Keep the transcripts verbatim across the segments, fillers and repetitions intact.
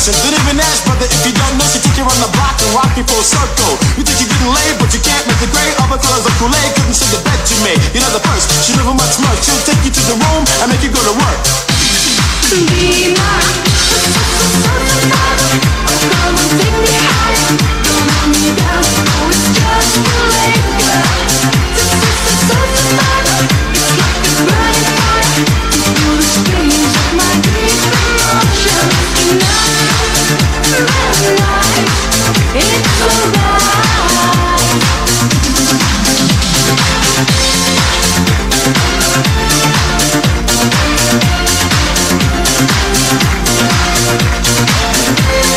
solution. Don't even ask, brother, if you don't know. She take you around the block and rock you for a circle. You think you're getting laid, but you can't make the gray of her colors of Kool-Aid. Couldn't say the bet you made. You know the first, she never much more. She'll take you to the room and make you go to work. Be mine. Come on, take me high. Don't let me down. Oh, it's just too late, girl. It's like a burning fire. You feel the strange of my deep emotions. Tonight, realize it's alright. We'll be right back.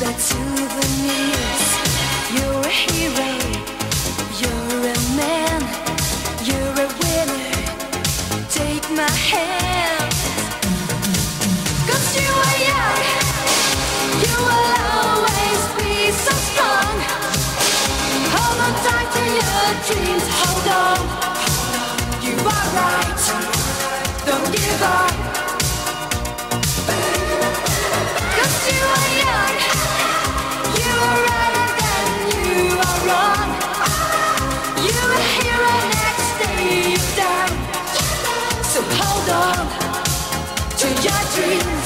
bad souvenirs. You're a hero, you're a man, you're a winner. Take my hand. 'Cause you are young, you will always be so strong. Hold on tight to your dreams, hold on. You are right, don't give up. 'Cause you are young, you are right and you are wrong. You're a hero, next day you're down. So hold on to your dreams.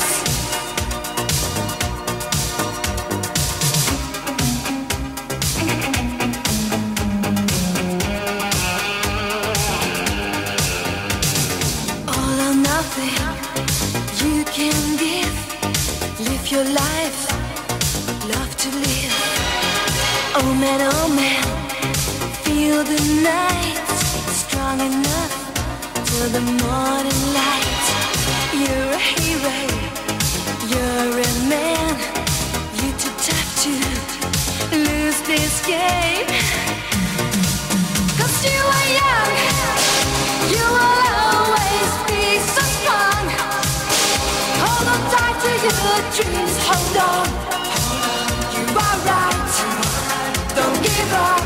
All or nothing you can give. Live your life, love to live. Oh man, oh man, feel the night strong enough till the morning light. You're a hero, you're a man. You're too tough to lose this game. 'Cause you are young, you will always be so strong. Hold on tight to your dreams, hold on. You are right, don't give up.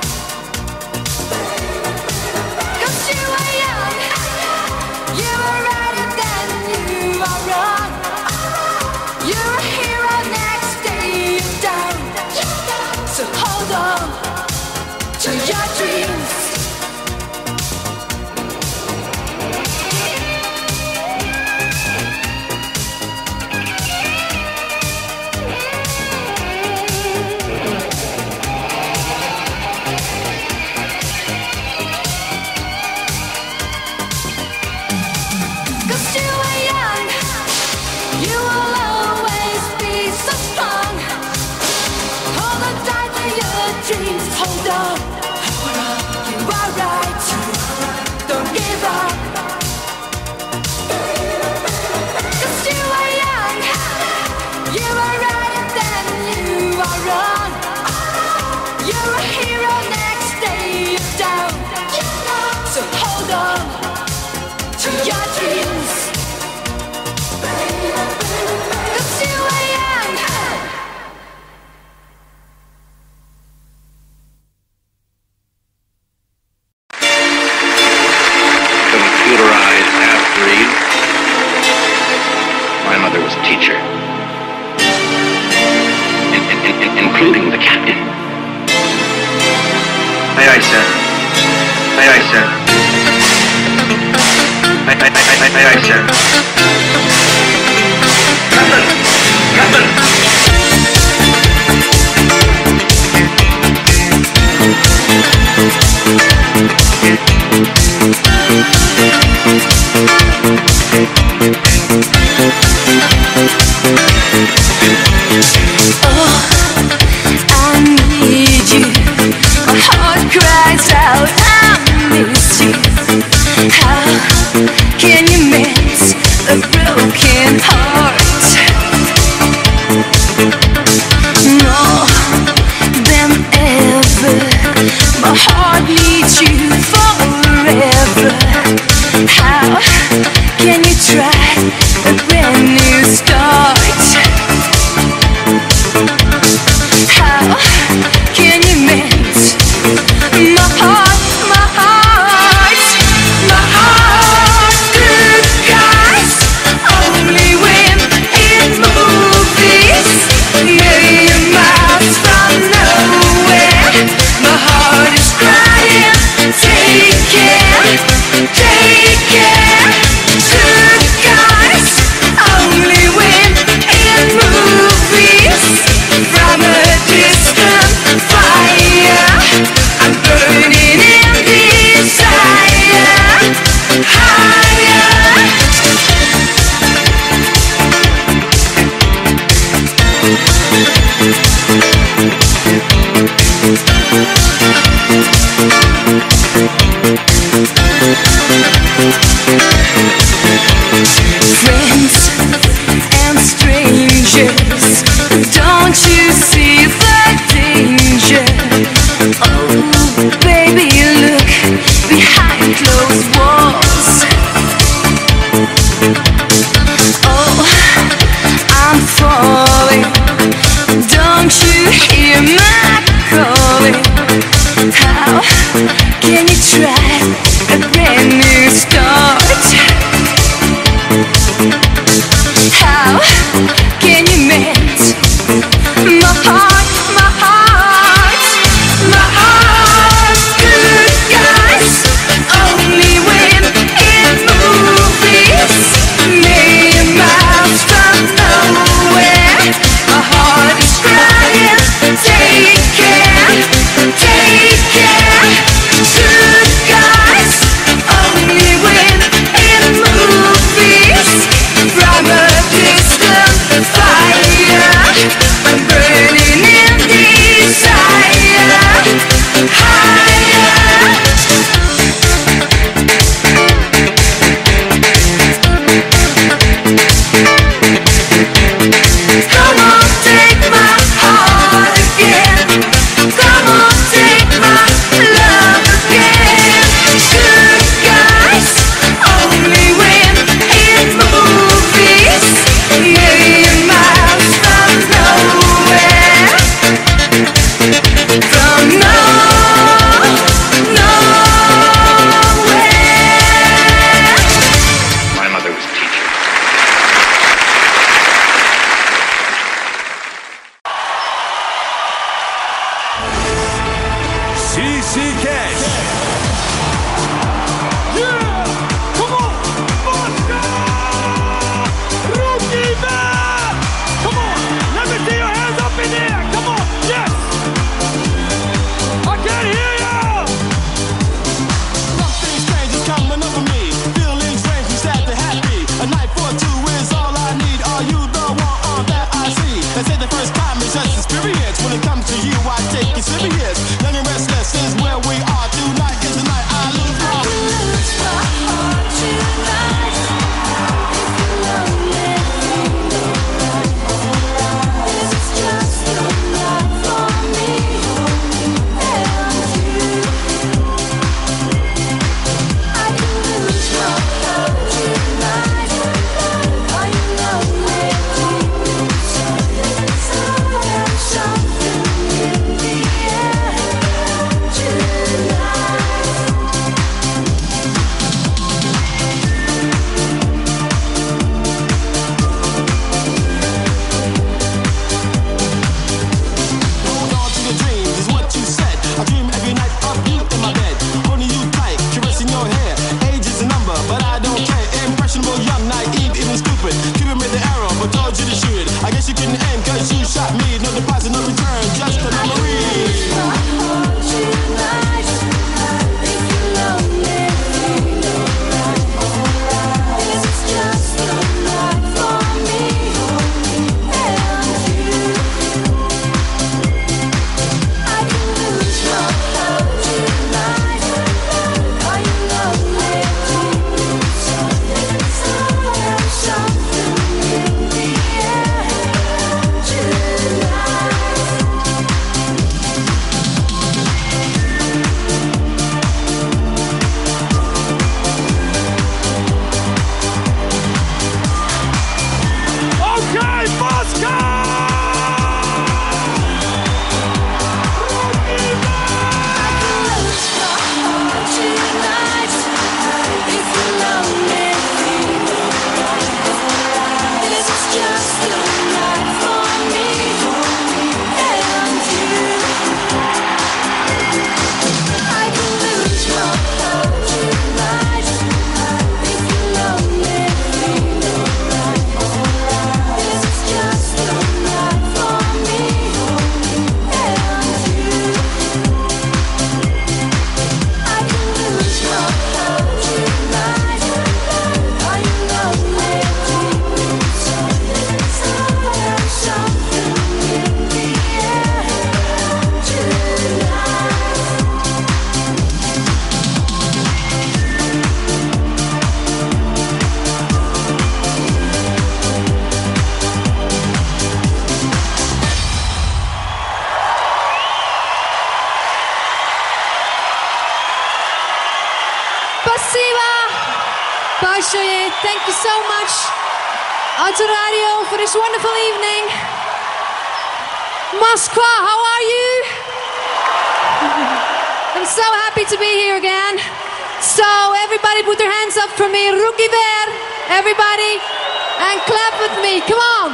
'Cause you are young, you are right and you are wrong. You're a hero, next day you're down. So hold on to your dreams. Dreams, hold on. You are right, don't give up. 'Cause you are young, you are right and you are wrong. You're a hero, next day you're down. So hold on to your dreams. 'Cause you are young. Including the captain. Aye, aye, sir. Aye, aye, sir. Aye, aye, aye, aye, aye, sir. Captain! Captain! Oh, I need you. My heart cries out, I miss you. How can you mend a broken heart? More than ever, my heart needs you forever. How can you try a brand new start? How can you mend my heart, my heart, my heart? Good guys only win in movies. Million miles from nowhere, my heart is crying. Take care, take care. Good guys only win in movies. From a distant fire, I'm burning in desire. Higher. Friends and strangers, don't you hear my calling? How can you try a brand new start? How can you mend my heart, my heart, my heart? Good guys only win in movies, million miles from nowhere. My heart is crying. Take care, take care. Good guys only win in movies. From a distant fire, I'm burning in desire. Higher. Come on, take my heart again. Come on, take my love again. Good guys only win in movies, million miles from nowhere. From no, nowhere. My mother was a teacher. C C Cash. Yeah! Come on! Bosca! Rookie man! Come on! Let me see your hands up in the air! Come on! Yes! I can't hear you! Something strange is coming over me. Feeling strange from sad to happy. A night for two is all I need. Are you the one on that I see? They say the first time is just experience. When it comes to you, I take it serious. Young and restless is where we are. Tonight is the night I lose my Lose my heart tonight. If you're lonely, this is just a night for me and you. I can lose my heart tonight. Are you lonely deep inside? Something in the air tonight. Hold on to your dreams, is what you said. I dream every night of you in my bed. Holding you tight, caressing your hair. Age is a number, but I don't care. Impressionable, young, naive, even stupid. Cupid made the arrow, but told you to shoot it. I guess you couldn't end, cause you shot me. No deposit, no return, just a memory. My heart tonight. If you're lonely, this is just a night for me and you. I can lose my heart tonight. Are you lonely deep inside? Something in the air Большое. Thank you so much, Autoradio, for this wonderful evening. Moskva, how are you? I'm so happy to be here again. So everybody put their hands up for me. Ruki Ver, everybody, and clap with me. Come on.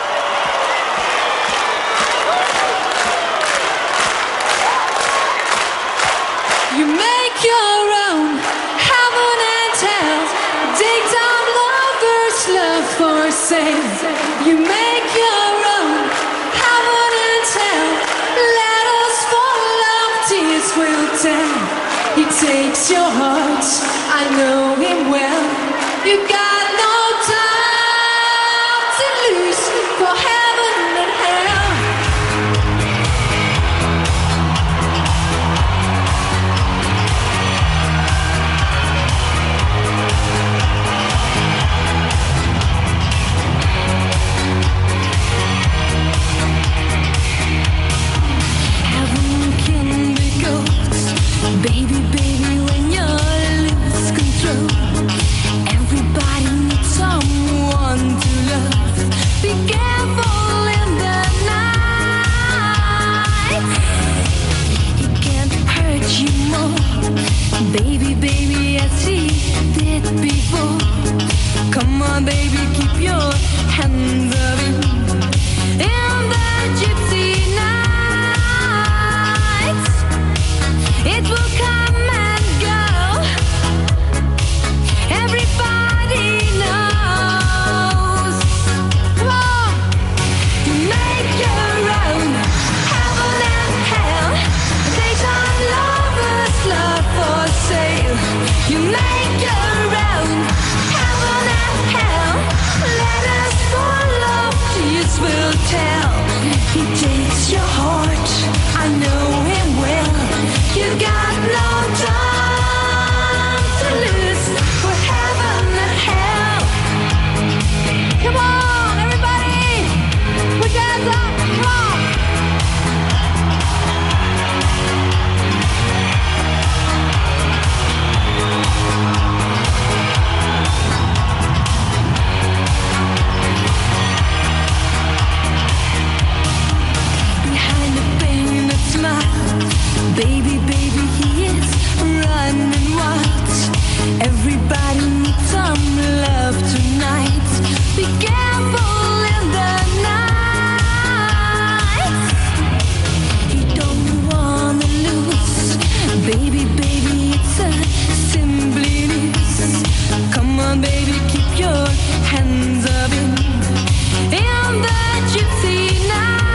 You make your own heaven and hell. Daytime lovers, love for sale. You make your own heaven and hell. Let us fall of tears will tell. He takes your heart, I know him well. You got no time to lose for heaven and hell. Heaven can be gold, baby, baby, when you lose control. Everybody needs someone to love. Be careful in the night. He can't hurt you more, baby, baby, as he did before. Come on, baby, keep your hands up in, in the gypsy nights. It will come and go. Everybody knows. Come on. You make your own heaven and hell. Daytime lovers, love for sale. You make your own heaven and hell. Let us follow, tears will tell. He takes your heart, I know him well. You got no time to lose for heaven and hell. Come on, everybody, put your hands up, come on. Behind the painted smile, baby, baby, he is running wild. Everybody needs some love tonight. Be careful in the night. He don't wanna lose, baby, baby, it's a simply news. Come on, baby, keep your hands up in, in the gypsy night.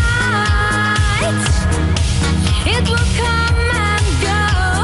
It will come and go.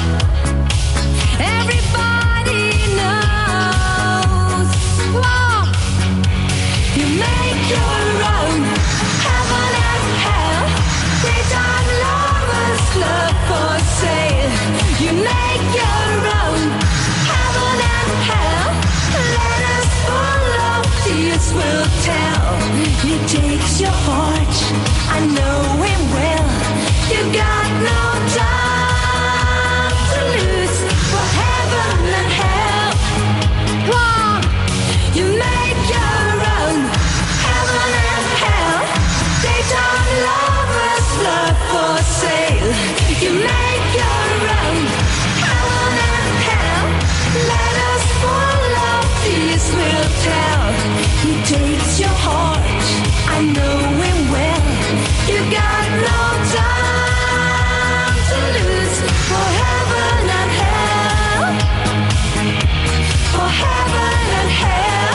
Everybody knows. Come on. You make your own heaven and hell. Daytime lovers, love for sale. You make your own heaven and hell. Let us follow, tears will tell. He takes your heart, I know him well. You got no time to lose for heaven and hell. Come on, you make your own heaven and hell. Daytime lovers, love for sale. You make your own heaven and hell. Let us follow, tears will tell. He takes your heart, I know him well. You got no time to lose for heaven and hell. For heaven and hell.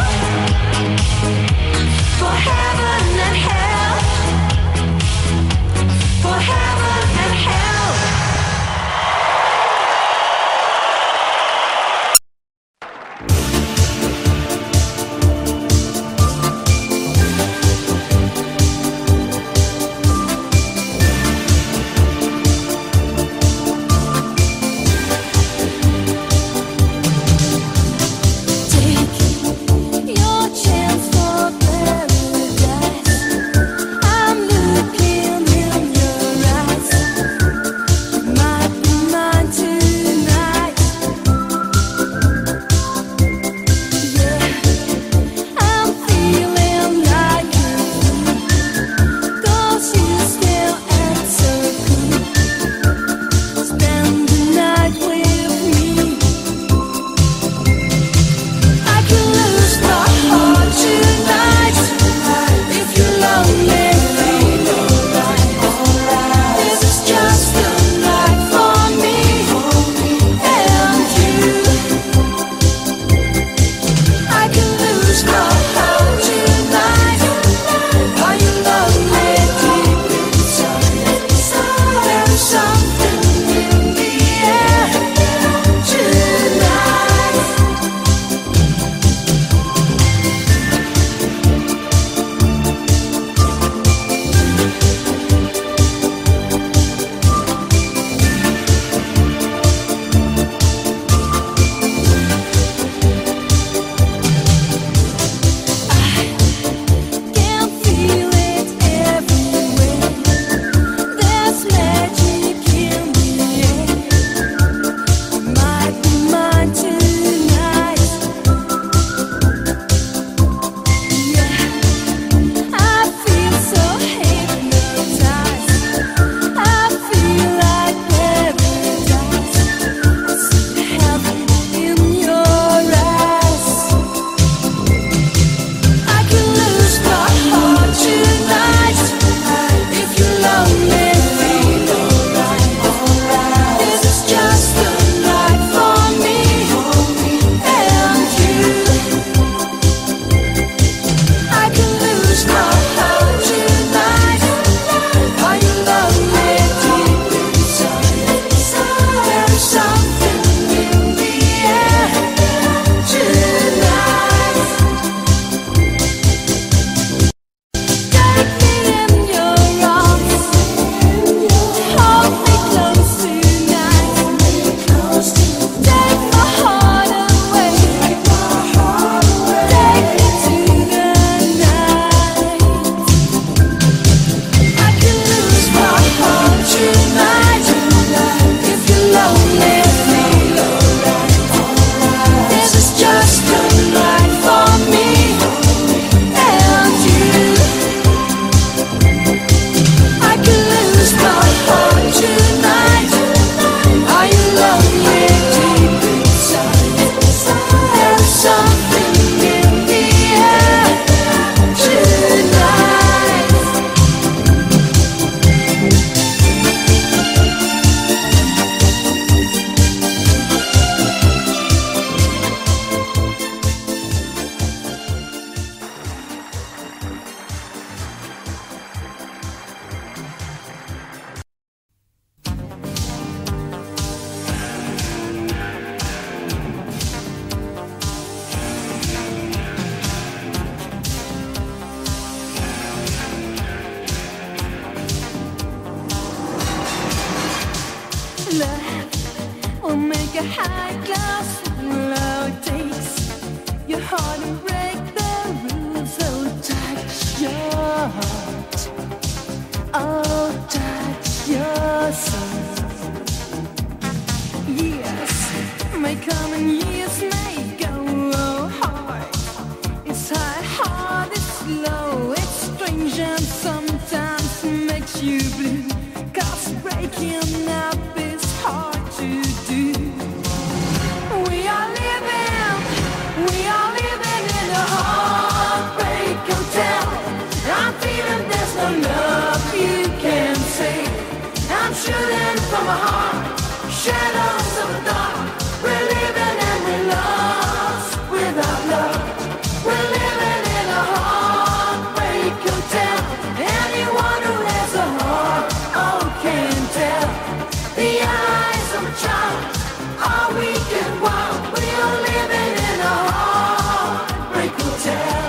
For heaven and hell. For heaven and hell. Love will make a high class low takes your heart and break the rules. So touch your heart, oh touch your soul. Years may come and years may go. Oh, hard, it's high, hard, it's low. It's strange and sometimes makes you blue. 'Cause breaking up is hard to do. We are living, we are living in a heartbreak hotel. I'm feeling there's no love you can say. I'm shooting from my heart, shadows of the dark. We're living and we're lost without love. We're living in a heartbreak hotel. Anyone who has a heart, oh, can tell. The eyes of a child are weak and wild. We are living in a heartbreak hotel.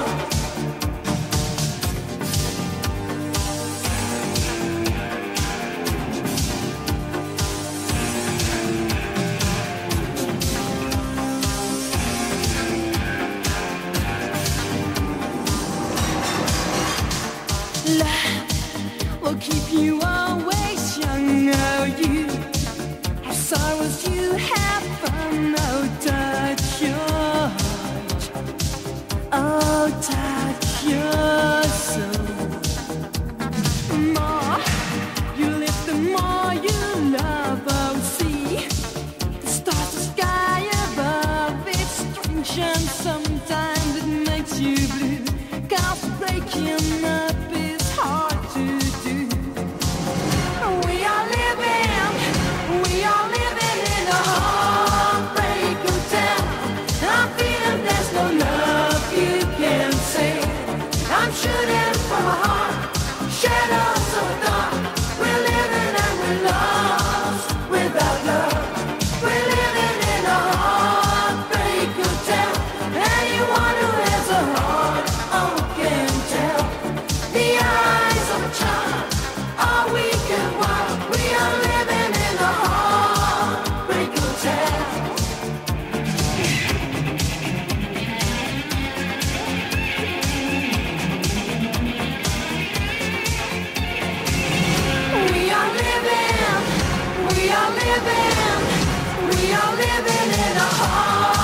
Love will keep you always young. Oh, you have sorrows, you have fun. Oh, touch your heart, oh, touch your soul. The more you live, the more you love. Oh, see the stars, the sky above. It's strange and sometimes it makes you blue. 'Cause breaking up is hard to do. We are living, we are living in a heartbreak hotel. I'm feeling there's no love you can say. I'm shooting from my heart, shadows so dark. We're living and we're lost without love. We're living in a heartbreak hotel. Anyone who has a heart, oh, can tell. The eyes of a child are weak and wild. We are living in a heartbreak hotel. We are living, we are living, we are living in a heart.